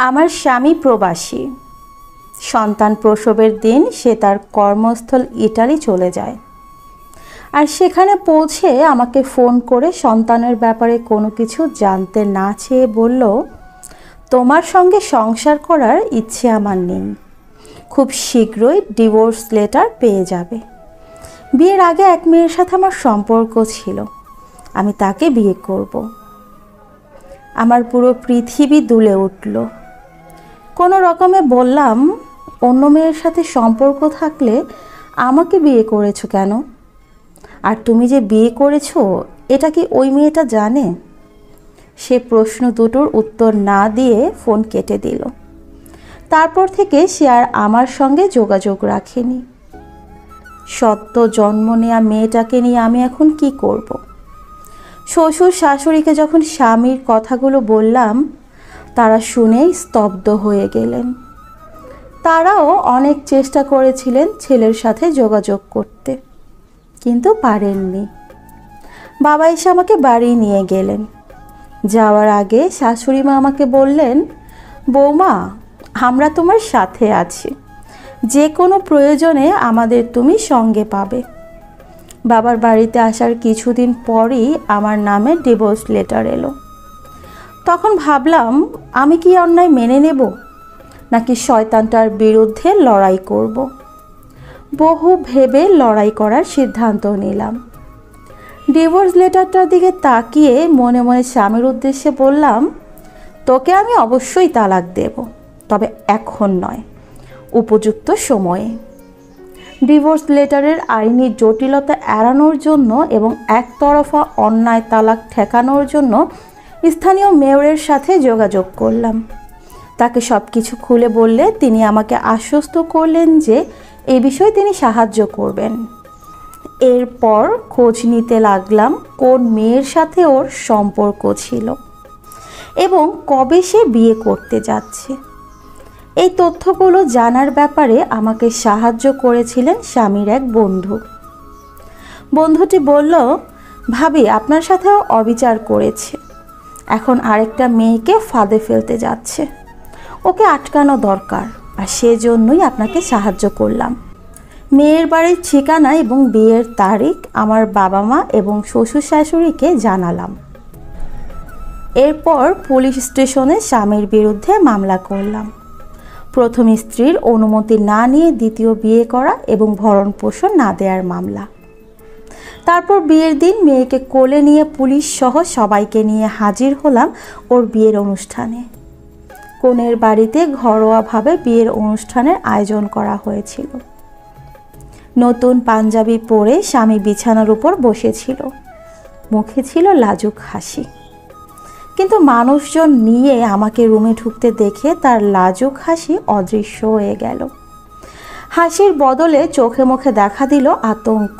আমার স্বামী প্রবাসী। সন্তান প্রসবের দিন সে তার কর্মস্থল ইটালি চলে যায়, আর সেখানে পৌঁছে আমাকে ফোন করে সন্তানের ব্যাপারে কোনো কিছু জানতে না চেয়ে বলল, তোমার সঙ্গে সংসার করার ইচ্ছে আমার নেই, খুব শীঘ্রই ডিভোর্স লেটার পেয়ে যাবে। বিয়ের আগে এক মেয়ের সাথে আমার সম্পর্ক ছিল, আমি তাকে বিয়ে করব। আমার পুরো পৃথিবী দুলে উঠল। কোনো রকমে বললাম, অন্য মেয়ের সাথে সম্পর্ক থাকলে আমাকে বিয়ে করেছো কেন? আর তুমি যে বিয়ে করেছো এটা কি ওই মেয়েটা জানে? সে প্রশ্ন দুটোর উত্তর না দিয়ে ফোন কেটে দিল। তারপর থেকে সে আর আমার সঙ্গে যোগাযোগ রাখেনি। সদ্য জন্ম নেওয়া মেয়েটাকে নিয়ে আমি এখন কি করব? শ্বশুর শাশুড়িকে যখন স্বামীর কথাগুলো বললাম, তারা শুনেই স্তব্ধ হয়ে গেলেন। তারাও অনেক চেষ্টা করেছিলেন ছেলের সাথে যোগাযোগ করতে, কিন্তু পারেননি। বাবা এসে আমাকে বাড়ি নিয়ে গেলেন। যাওয়ার আগে শাশুড়ি মা আমাকে বললেন, বৌমা, আমরা তোমার সাথে আছি, যে কোনো প্রয়োজনে আমাদের তুমি সঙ্গে পাবে। বাবার বাড়িতে আসার কিছুদিন পরই আমার নামে ডিভোর্স লেটার এলো। তখন ভাবলাম, আমি কি অন্যায় মেনে নেব, নাকি শয়তানটার বিরুদ্ধে লড়াই করব? বহু ভেবে লড়াই করার সিদ্ধান্ত নিলাম। ডিভোর্স লেটারটার দিকে তাকিয়ে মনে মনে স্বামীর উদ্দেশ্যে বললাম, তোকে আমি অবশ্যই তালাক দেব, তবে এখন নয়, উপযুক্ত সময়ে। ডিভোর্স লেটারের আইনি জটিলতা এড়ানোর জন্য এবং একতরফা অন্যায় তালাক ঠেকানোর জন্য স্থানীয় মেয়রের সাথে যোগাযোগ করলাম। তাকে সব কিছু খুলে বললে তিনি আমাকে আশ্বস্ত করলেন যে এই বিষয়ে তিনি সাহায্য করবেন। এরপর খোঁজ নিতে লাগলাম কোন মেয়ের সাথে ওর সম্পর্ক ছিল এবং কবে সে বিয়ে করতে যাচ্ছে। এই তথ্যগুলো জানার ব্যাপারে আমাকে সাহায্য করেছিলেন স্বামীর এক বন্ধু। বন্ধুটি বলল, ভাবি, আপনার সাথেও অবিচার করেছে, এখন আরেকটা মেয়েকে ফাঁদে ফেলতে যাচ্ছে, ওকে আটকানো দরকার, আর সেজন্যই আপনাকে সাহায্য করলাম। মেয়ের বাড়ির ঠিকানা এবং বিয়ের তারিখ আমার বাবা মা এবং শ্বশুর শাশুড়িকে জানালাম। এরপর পুলিশ স্টেশনে স্বামীর বিরুদ্ধে মামলা করলাম। প্রথম স্ত্রীর অনুমতি না নিয়ে দ্বিতীয় বিয়ে করা এবং ভরণ পোষণ না দেওয়ার মামলা। তারপর বিয়ের দিন মেয়েকে কোলে নিয়ে পুলিশ সহ সবাইকে নিয়ে হাজির হলাম ওর বিয়ের অনুষ্ঠানে। কনের বাড়িতে ঘরোয়াভাবে বিয়ের অনুষ্ঠানের আয়োজন করা হয়েছিল। নতুন পাঞ্জাবি পরে স্বামী বিছানার উপর বসেছিল, মুখে ছিল লাজুক হাসি। কিন্তু মানুষজন নিয়ে আমাকে রুমে ঢুকতে দেখে তার লাজুক হাসি অদৃশ্য হয়ে গেল। হাসির বদলে চোখে মুখে দেখা দিল আতঙ্ক।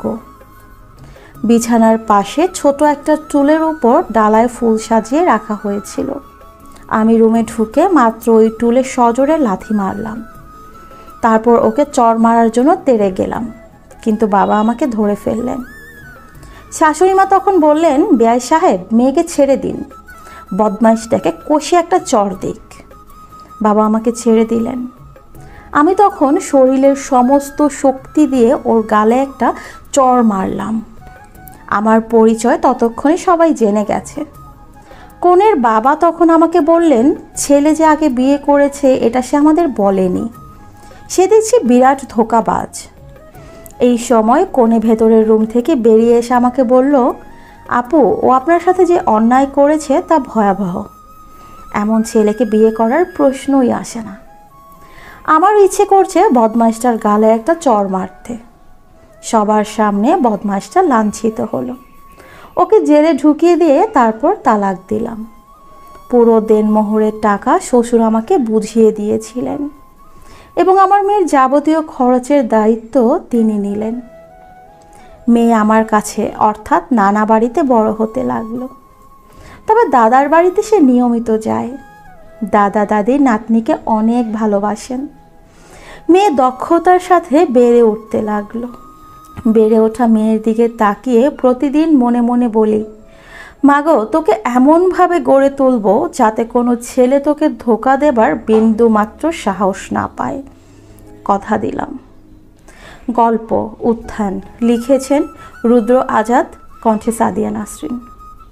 বিছানার পাশে ছোট একটা টুলের উপর ডালায় ফুল সাজিয়ে রাখা হয়েছিল। আমি রুমে ঢুকে মাত্র ওই টুলে সজোরে লাথি মারলাম। তারপর ওকে চড় মারার জন্য তেড়ে গেলাম, কিন্তু বাবা আমাকে ধরে ফেললেন। শাশুড়ি মা তখন বললেন, বেয়াই সাহেব, মেয়েকে ছেড়ে দিন, বদমাইশটাকে কষে একটা চড় দিক। বাবা আমাকে ছেড়ে দিলেন। আমি তখন শরীরের সমস্ত শক্তি দিয়ে ওর গালে একটা চড় মারলাম। আমার পরিচয় ততক্ষণে সবাই জেনে গেছে। কনের বাবা তখন আমাকে বললেন, ছেলে যে আগে বিয়ে করেছে এটা সে আমাদের বলেনি, সে দেখছি বিরাট ধোঁকাবাজ। এই সময় কনে ভেতরের রুম থেকে বেরিয়ে এসে আমাকে বলল, আপু, ও আপনার সাথে যে অন্যায় করেছে তা ভয়াবহ, এমন ছেলেকে বিয়ে করার প্রশ্নই আসে না। আমার ইচ্ছে করছে বদমাইশটার গালে একটা চড় মারতে। সবার সামনে বদমাইশটা লাঞ্ছিত হলো। ওকে জেলে ঢুকিয়ে দিয়ে তারপর তালাক দিলাম। পুরো দেনমোহরের টাকা শ্বশুর আমাকে বুঝিয়ে দিয়েছিলেন এবং আমার মেয়ের যাবতীয় খরচের দায়িত্ব তিনি নিলেন। মেয়ে আমার কাছে অর্থাৎ নানা বাড়িতে বড় হতে লাগলো। তবে দাদার বাড়িতে সে নিয়মিত যায়। দাদা দাদি নাতনিকে অনেক ভালোবাসেন। মেয়ে দক্ষতার সাথে বেড়ে উঠতে লাগলো। বেড়ে ওঠা মেয়ের দিকে তাকিয়ে প্রতিদিন মনে মনে বলি, মাগো, তোকে এমনভাবে গড়ে তুলবো যাতে কোনো ছেলে তোকে ধোঁকা দেবার বিন্দু মাত্র সাহস না পায়, কথা দিলাম। গল্প উত্থান লিখেছেন রুদ্র আজাদ, কণ্ঠে সাদিয়া নাসরিন।